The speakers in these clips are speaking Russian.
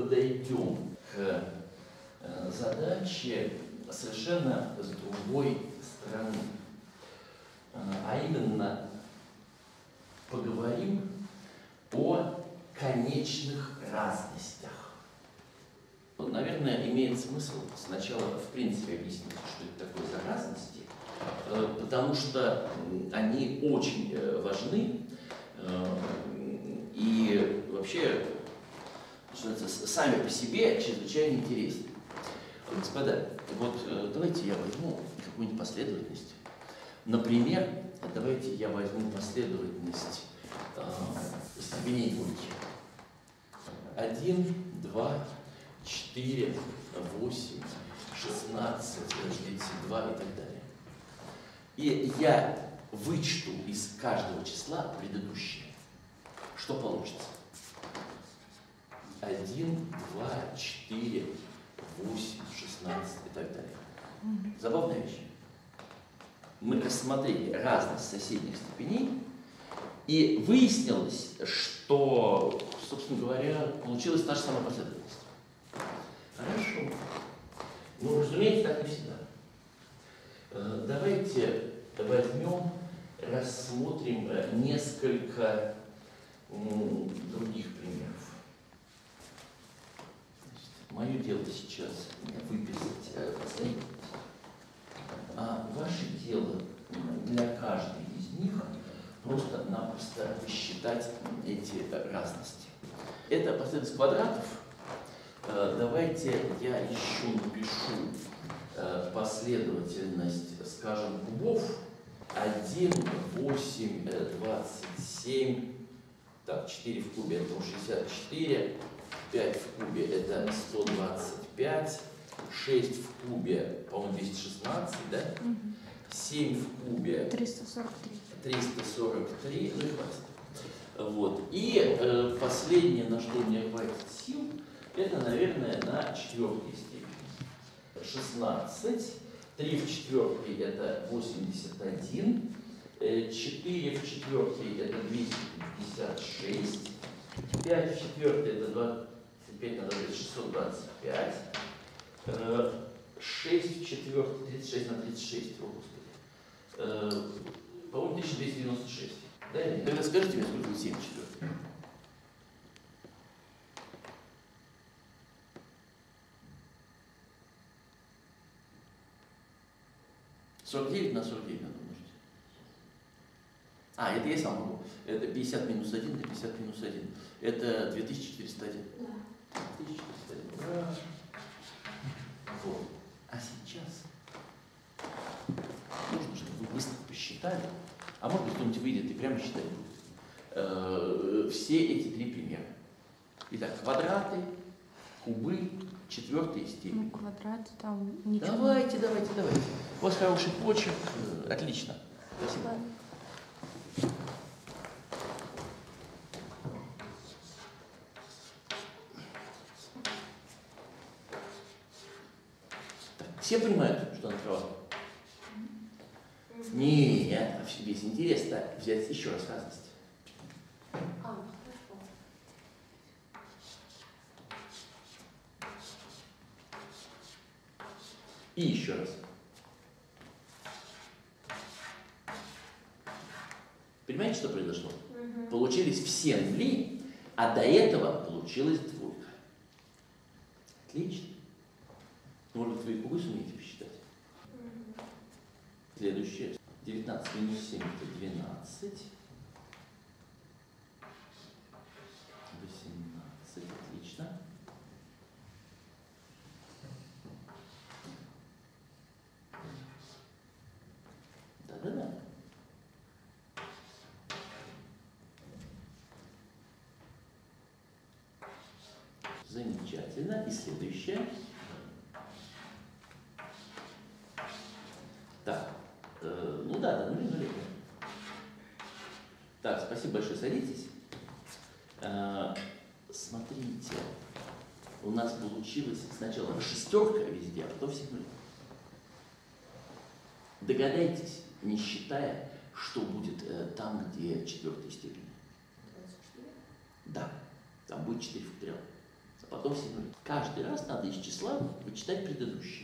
подойдем к задаче совершенно с другой стороны. А именно поговорим о конечных разностях. Наверное, имеет смысл сначала в принципе объяснить, что это такое за разности, потому что они очень важны и вообще, что называется, сами по себе чрезвычайно интересны. Господа, вот давайте я возьму какую-нибудь последовательность. Например, давайте я возьму последовательность степеней двойки. 1, 2, 4, 8, 16, 32 и так далее. И я вычту из каждого числа предыдущее. Что получится? 1, 2, 4, 8, 16 и так далее. Забавная вещь. Мы рассмотрели разность соседних степеней, и выяснилось, что, собственно говоря, получилась та же самая последовательность. Хорошо. Ну, разумеется, так не всегда. Давайте возьмем, рассмотрим несколько других примеров. Мое дело сейчас выписать последовательность, а ваше дело для каждой из них просто-напросто посчитать эти разности. Это последовательность квадратов. Давайте я еще напишу последовательность, скажем, кубов. 1, 8, 27, так, 4 в кубе это 64, 5 в кубе это 125, 6 в кубе, по-моему, 216, да? 7 в кубе 343. 343, ну и хватит. Вот. И последнее, на что у меня хватит сил, это, наверное, на четвертой степени. 16, 3 в четвертой это 81, 4 в четвертой это 256, 5 в четвертой это 25, надо говорить 625, 6 в четвертой, 36 на 36, о господи, по-моему, 1296. Да или нет? Тогда скажите мне, сколько 7 в четвертой? «49 на 49 надо умножить. А, это я сам могу. Это 50 минус 1 на 50 минус 1. Это 2401. Да. 2401. Ура! Вот. А сейчас нужно, чтобы вы быстро посчитали, а может быть кто-нибудь выйдет и прямо считать будет, все эти три примера. Итак, квадраты, кубы, четвертые степени. Ну, квадраты там ничего. Давайте. У вас хороший почерк. Отлично. Спасибо. Ладно. Так, все понимают, что она права? Нет, весь интерес взять еще раз разность. И еще раз. Понимаете, что произошло? Получились все нули, а до этого получилась двойка. Отлично. Может быть, вы кубы сумеете посчитать? Следующее. 19 минус 7 это 12. 18. Отлично. Да. Замечательно. И следующее. Так. Ну да, нули. Так, спасибо большое. Садитесь. Смотрите. У нас получилось сначала шестерка везде, а потом все нули. Догадайтесь, не считая, что будет там, где четвертая степень. 24? Да, там будет 4 факториал. А потом потом все нули. Каждый раз надо из числа вычитать предыдущие.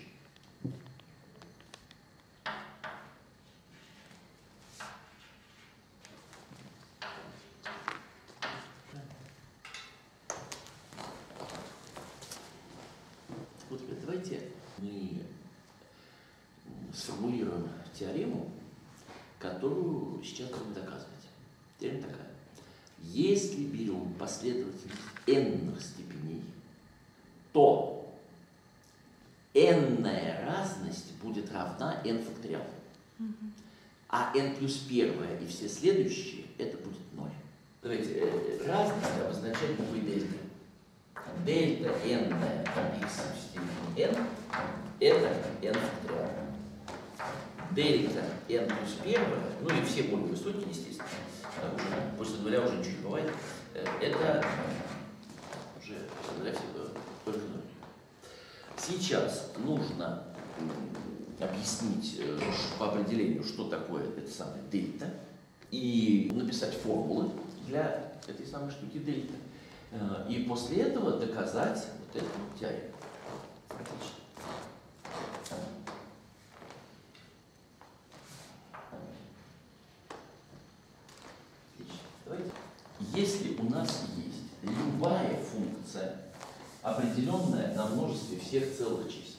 Вот давайте мы сформулируем теорему, которую сейчас будем доказывать. Теорема такая. Если берем последовательность n-ных степеней, то n-ная разность будет равна n факториал. А n плюс первая и все следующие это будет 0. Давайте разность обозначать буквой дельта. Дельта n от x в степени n это n факториал. Дельта n плюс первая, ну и все более высокие, естественно, уже после нуля уже ничего не бывает, это уже после нуля всегда только 0. Сейчас нужно объяснить по определению, что такое это самое дельта, и написать формулы для этой самой штуки дельта. И после этого доказать вот эту теорему. Отлично. Давайте. Если у нас есть любая функция, определенная на множестве всех целых чисел,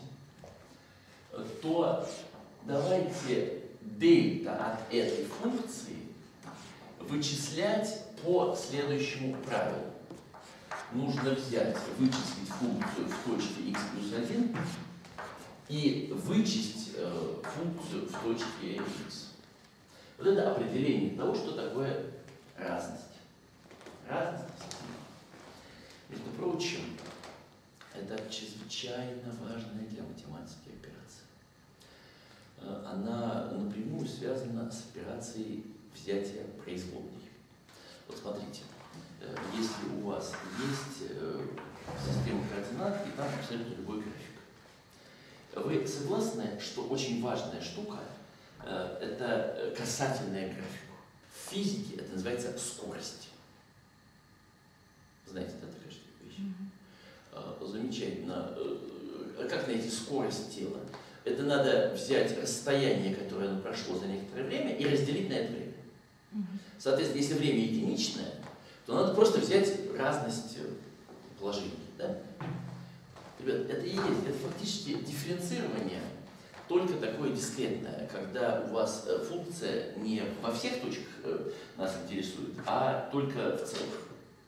то давайте дельта от этой функции вычислять по следующему правилу. Нужно взять, вычислить функцию в точке x плюс 1 и вычесть функцию в точке x. Вот это определение того, что такое разность. Разность, между прочим, это чрезвычайно важная для математики операция. Она напрямую связана с операцией взятия производной. Вот смотрите, если у вас есть система координат, и там абсолютно любой график, вы согласны, что очень важная штука – это касательная графику? В физике это называется скорость. Знаете, да, такая вещь? Замечательно. Как найти скорость тела? Это надо взять расстояние, которое оно прошло за некоторое время, и разделить на это время. Соответственно, если время единичное, то надо просто взять разность положений. Да? Ребят, это и есть, это фактически дифференцирование, только такое дискретное, когда у вас функция не во всех точках нас интересует, а только в целых.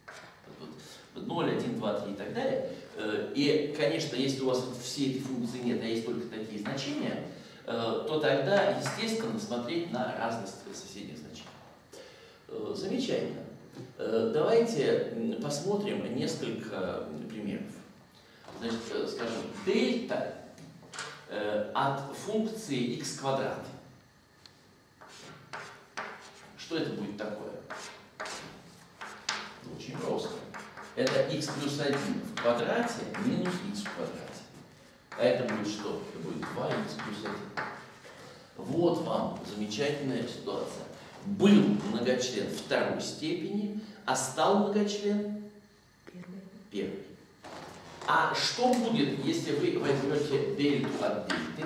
0, 1, 2, 3 и так далее. И, конечно, если у вас всей этой функции нет, а есть только такие значения, то тогда, естественно, смотреть на разность соседних значений. Замечательно. Давайте посмотрим несколько примеров. Значит, скажем, дельта от функции x квадрат. Что это будет такое? Очень просто. Это x плюс 1 в квадрате минус x в квадрате. А это будет что? Это будет 2x плюс 1. Вот вам замечательная ситуация. Был многочлен второй степени, а стал многочлен первый. А что будет, если вы возьмете дельту от дельты?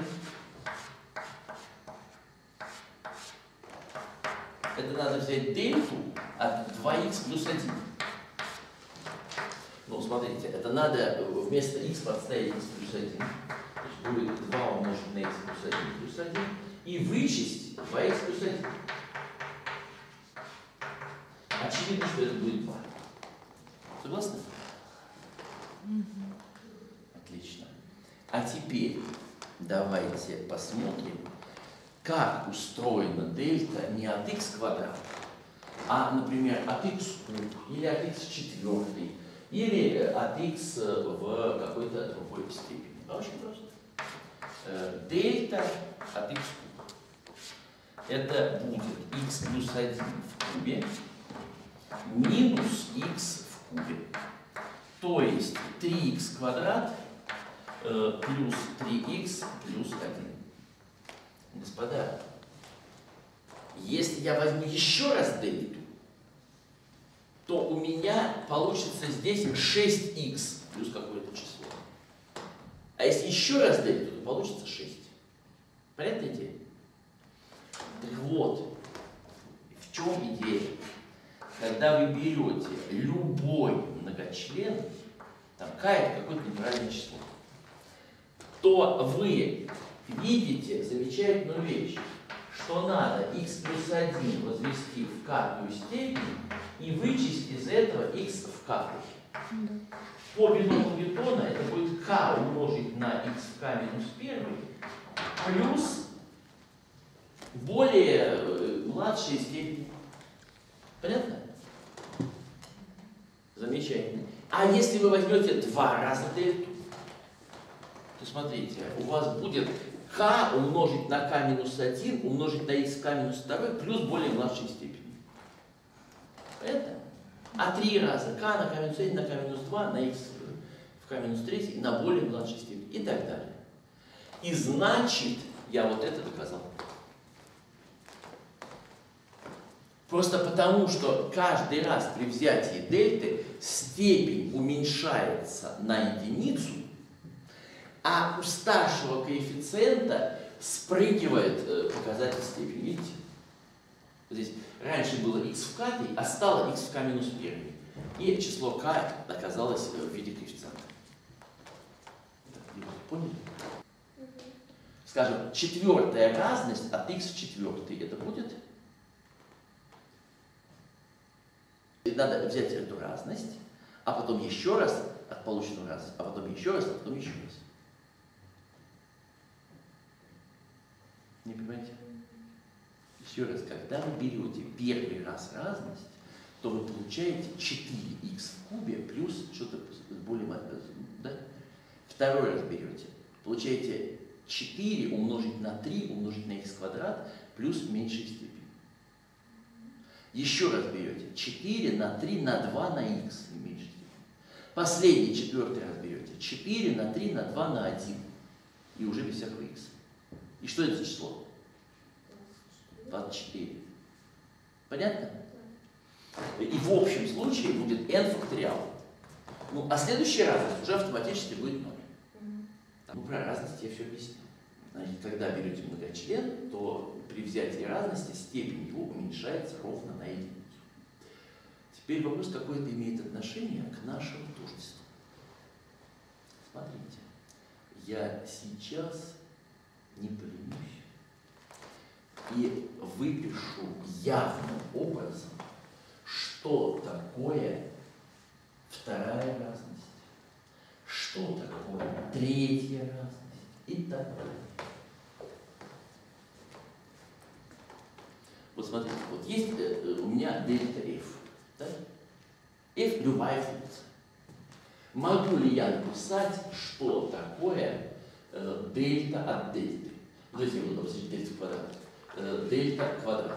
Это надо взять дельту от 2х плюс 1. Ну, смотрите, это надо вместо x подставить x плюс 1. То есть будет 2 умножить на x плюс 1 плюс 1. И вычесть 2х плюс 1. Очевидно, что это будет 2. Согласны? Отлично. А теперь давайте посмотрим, как устроена дельта не от x квадрат, а, например, от x куб, или от x четвертой, или от x в какой-то другой степени. Очень просто. Дельта от x куб. Это будет x плюс 1 в кубе минус x в кубе. То есть 3х квадрат плюс 3х плюс 1. Господа, если я возьму еще раз дельту, то у меня получится здесь 6х плюс какой-то. еще раз дельту, то получится 6. Понятная идея? Так вот, в чем идея? Когда вы берете любой многочлен, там k это какое-то неправильное число, то вы видите замечательную вещь, что надо x плюс 1 возвести в k-ую степень и вычесть из этого x в k. По биному Ньютона это будет k умножить на x в k минус 1 плюс более младшие степени. Понятно? Замечательно. А если вы возьмете 2 раза дельту, то смотрите, у вас будет k умножить на k минус 1 умножить на x в k минус 2 плюс более младшие степени. Понятно? А 3 раза k на k минус 1 на k минус 2 на x в k минус 3 и на более младшей степени и так далее. И значит, я вот это доказал. Просто потому, что каждый раз при взятии дельты степень уменьшается на единицу, а у старшего коэффициента спрыгивает показатель степени. Видите? Здесь раньше было x в k, а стало x в k минус 1. И число k оказалось в виде коэффициента. Поняли? Скажем, четвертая разность от x в четвертый. Это будет? Надо взять эту разность, а потом еще раз от полученную разность, а потом еще раз, а потом еще раз. Не понимаете? Еще раз, когда вы берете первый раз разность, то вы получаете 4х в кубе плюс что-то более маленькое. Да? Второй раз берете, получаете 4 умножить на 3 умножить на х квадрат плюс меньшей степени. Еще раз берете 4 на 3 на 2 на х в меньшей степени. Последний, четвертый раз берете 4 на 3 на 2 на 1. И уже без всякого х. И что это за число? 24. Понятно? И в общем случае будет n факториал. Ну, а следующая разность уже автоматически будет 0. Ну, про разность я все объяснил. Значит, когда берете многочлен, то при взятии разности степень его уменьшается ровно на единицу. Теперь вопрос, какое это имеет отношение к нашему тождеству. Смотрите, я сейчас не поленюсь и выпишу явным образом, что такое вторая разность, что такое третья разность и так далее. Вот смотрите, вот есть у меня дельта f. Да? F любая функция. Могу ли я написать, что такое дельта от дельты? То есть я буду написать дельта квадрат. Дельта квадрат.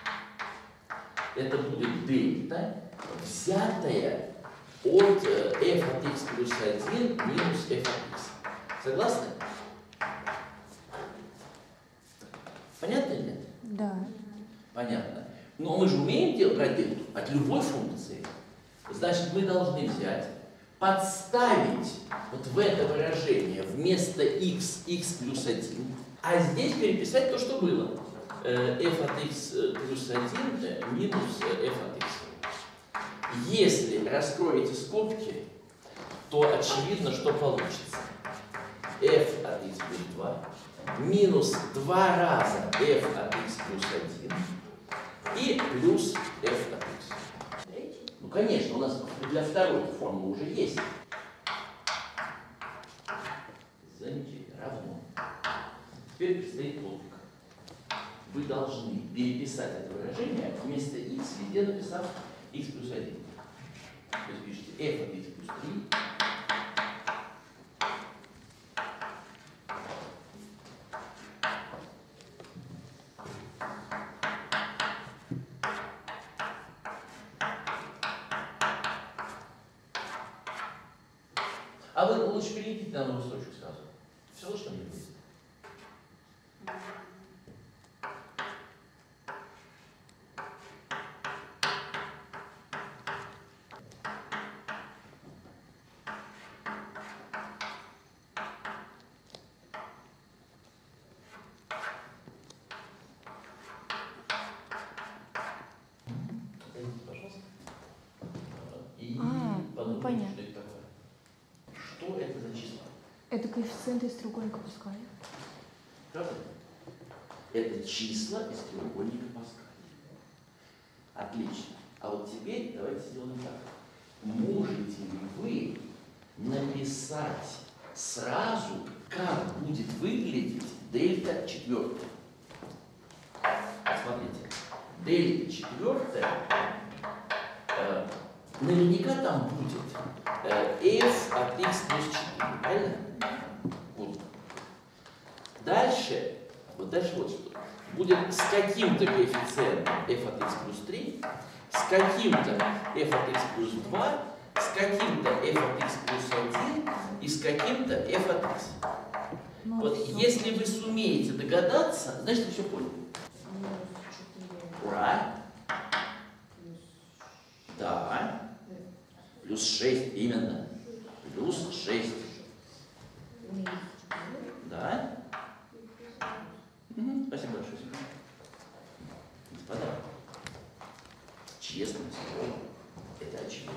Это будет дельта, взятая от f от x плюс 1 минус f от x. Согласны? Понятно или нет? Да. Понятно. Но мы же умеем брать дельту от любой функции. Значит, мы должны взять, подставить вот в это выражение вместо x плюс 1, а здесь переписать то, что было. F от x плюс 1 минус f от x. Если раскроете скобки, то очевидно, что получится. F от x плюс 2 минус 2 раза f от x плюс 1 и плюс f от x. Ну, конечно, у нас для второй формулы уже есть. Замечательно, равно. Теперь предстоит подвиг. Вы должны переписать это выражение вместо x везде написав x плюс 1. То есть пишите f от x плюс 3 А вы лучше перейдите на новый строчку сразу. Все равно, что не будет. Это коэффициенты из треугольника Паскаля. Правда? Это числа из треугольника Паскаля. Отлично. А вот теперь давайте сделаем так. Можете ли вы написать сразу, как будет выглядеть дельта четвертая? Смотрите. Дельта четвертая, наверняка там будет f от x плюс 4, правильно? Вот. Дальше вот что. Будет с каким-то коэффициентом f от x плюс 3, с каким-то f от x плюс 2, с каким-то f от x плюс 1 и с каким-то f от x. Вот если вы сумеете догадаться, значит вы все поняли. Ура! Да. Плюс 6, именно. Плюс 6. Да? Угу. Спасибо большое. Господа, честным словом, это очевидно.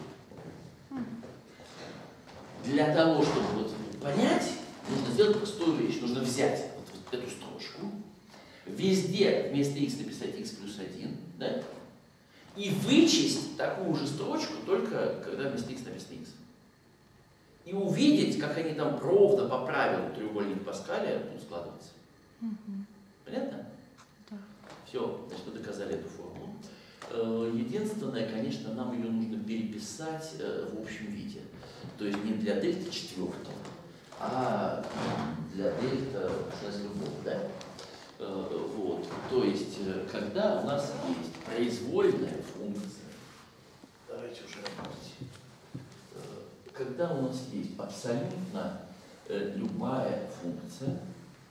Для того, чтобы вот понять, нужно сделать простую вещь. Нужно взять вот эту строчку, везде вместо x написать x плюс 1, да? И вычесть такую же строчку, только когда вместо x написано x. И увидеть, как они там ровно по правилу треугольника Паскаля будут складываться. Понятно? Да. Все, значит, мы доказали эту формулу. Единственное, конечно, нам ее нужно переписать в общем виде. То есть не для дельта четвертого, а для дельта любого, да? Вот. То есть, когда у нас есть произвольная функция, давайте уже работать, когда у нас есть абсолютно любая функция,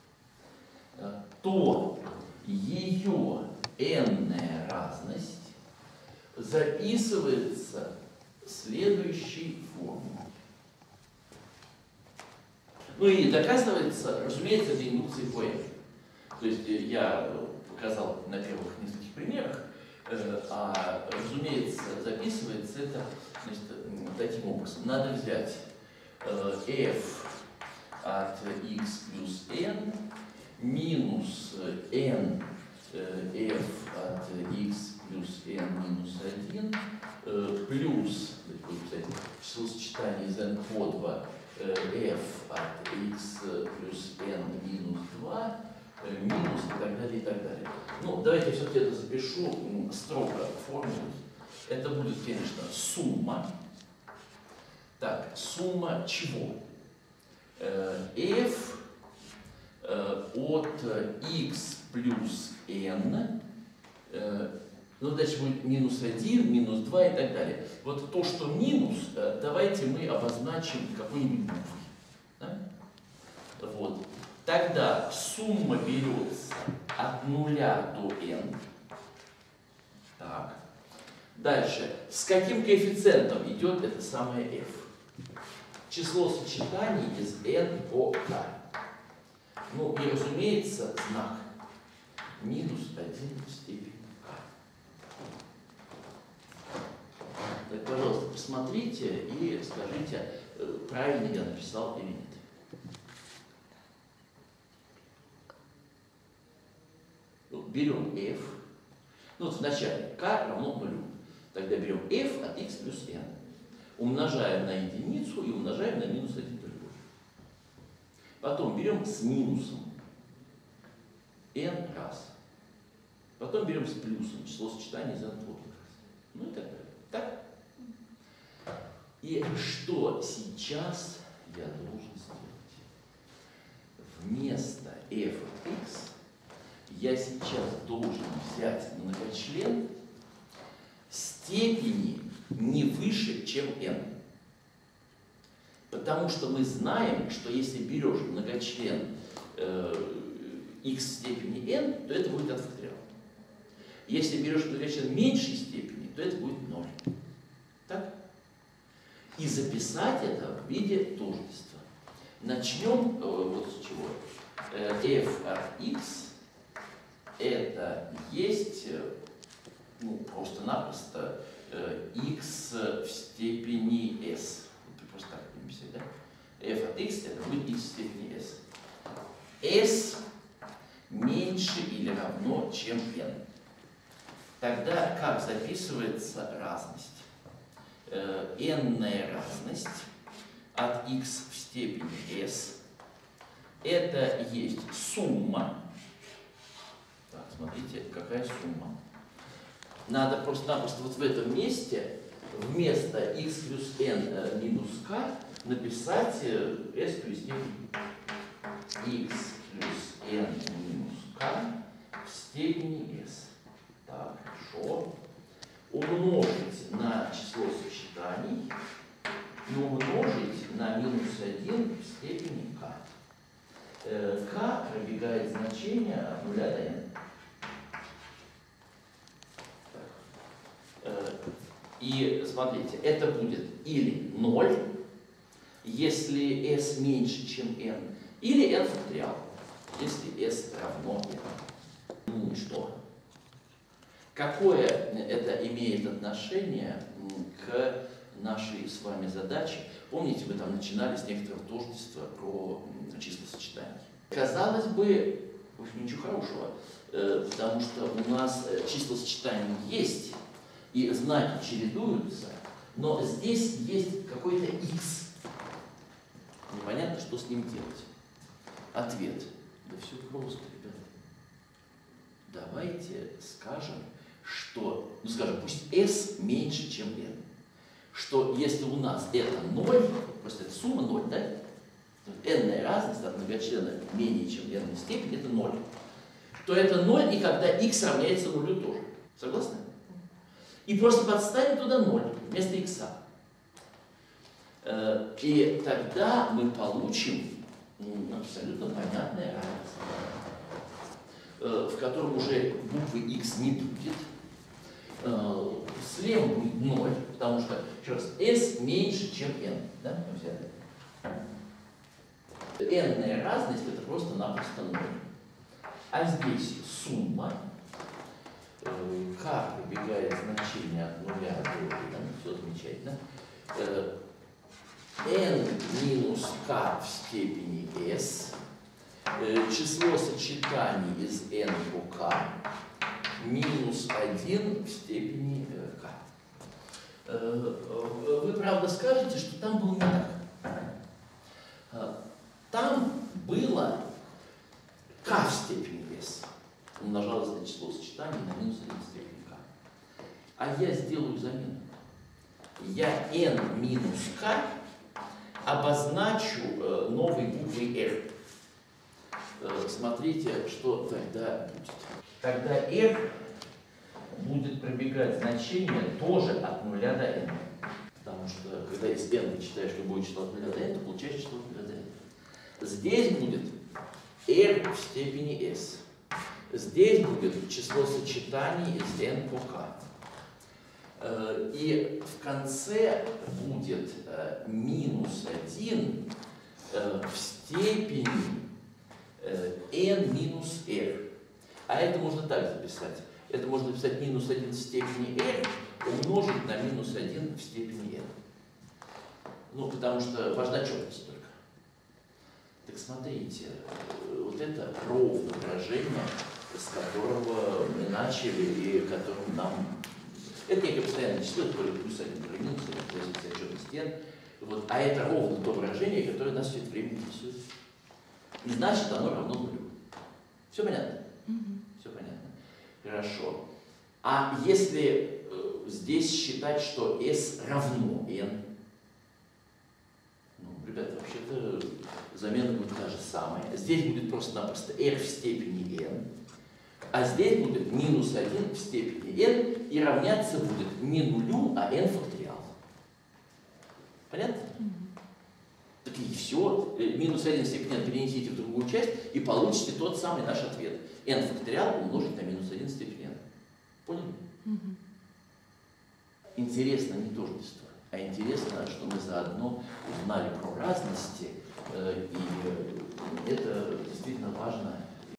то ее n-ная разность записывается следующей формулой. Ну и доказывается, разумеется, это индукцией по n. То есть я показал на первых нескольких примерах, а, разумеется, записывается это, значит, таким образом. Надо взять f от x плюс n минус n f от x плюс n минус 1 плюс, числосочетание из n по 2 f от x плюс n минус 2 минус и так далее, и так далее. Ну, давайте я все-таки это запишу строго формулой. Это будет, конечно, сумма. Так, сумма чего? f от x плюс n, ну, дальше будет минус 1, минус 2 и так далее. Вот то, что минус, давайте мы обозначим какой-нибудь буквой. Да? Вот. Тогда сумма берется от 0 до n. Так. Дальше. С каким коэффициентом идет это самое f? Число сочетаний из n по k. Ну и, разумеется, знак. Минус 1 в степени k. Так, пожалуйста, посмотрите и скажите, правильно я написал или нет. Берем f, ну вот вначале k равно 0. Тогда берем f от x плюс n. Умножаем на единицу и умножаем на минус 1 другой. Потом берем с минусом n раз. Потом берем с плюсом число сочетаний из n по 2 раз. Ну и так далее. Так? И что сейчас я должен сделать? Вместо f от x я сейчас должен взять многочлен степени не выше, чем n. Потому что мы знаем, что если берешь многочлен x в степени n, то это будет от факториала. Если берешь многочлен меньшей степени, то это будет 0. Так? И записать это в виде тождества. Начнем вот с чего. f от x это есть, ну, просто-напросто x в степени s. Просто так будем писать, да? f от x это будет x в степени s. S меньше или равно, чем n. Тогда как записывается разность? N-ная разность от x в степени s это есть сумма. Так, смотрите, какая сумма. Надо просто-напросто вот в этом месте вместо x плюс n минус k написать s плюс степень x плюс n минус k в степени s. Так, хорошо. Умножить на число сочетаний и умножить на минус 1 в степени k. K пробегает значение от 0 до n. И смотрите, это будет или 0, если s меньше, чем n, или n факториал, если s равно n. Ну и что? Какое это имеет отношение к нашей с вами задаче? Помните, мы там начинали с некоторого тождества про числосочетание. Казалось бы, в общем, ничего хорошего, потому что у нас числосочетание есть, и знаки чередуются, но здесь есть какой-то x. Непонятно, что с ним делать. Ответ. Да все просто, ребята. Давайте скажем, что, ну скажем, пусть s меньше, чем n. Что если у нас это 0, просто это сумма 0, да? n-ная разность от многочлена менее, чем n степень, это 0. То это 0, и когда x равняется 0 тоже. Согласны? И просто подставим туда 0 вместо x. И тогда мы получим абсолютно понятное равенство, в котором уже буквы x не будет. Слева будет 0, потому что, еще раз, s меньше, чем n. Да? N-ная разность это просто-напросто 0. А здесь сумма. K пробегает значение от 0 до 1, все замечательно. N минус k в степени s, число сочетаний из n по k, минус 1 в степени k. Вы, правда, скажете, что там было не так. Там было k в степени s. Умножалось на число сочетаний на минус 1 степени k. А я сделаю замену. Я n минус k обозначу новой буквой r. Смотрите, что тогда будет. Тогда r будет пробегать значение тоже от 0 до n. Потому что, когда из n вычитаешь любое число от 0 до n, то получаешь число от 0 до n. Здесь будет r в степени s. Здесь будет число сочетаний из n по k. И в конце будет минус 1 в степени n минус r. А это можно так записать. Это можно написать минус 1 в степени r умножить на минус 1 в степени n. Ну, потому что важна четкость только. Так смотрите, вот это ровное выражение, с которого мы начали и которым нам... Это некое постоянное число, это плюс 1, минус 1, то есть отчетность n. Вот. А это ровно то выражение, которое нас все это время интересует. И значит, оно равно нулю. Все понятно? Все понятно. Хорошо. А если здесь считать, что s равно n, ну, ребята, вообще-то замена будет та же самая. Здесь будет просто-напросто r в степени n, а здесь будет минус 1 в степени n, и равняться будет не нулю, а n факториал. Понятно? Так и все. Минус 1 в степени n перенесите в другую часть, и получите тот самый наш ответ. n факториал умножить на минус 1 в степени n. Поняли? Интересно не тождество, а интересно, что мы заодно узнали про разности, и это действительно важно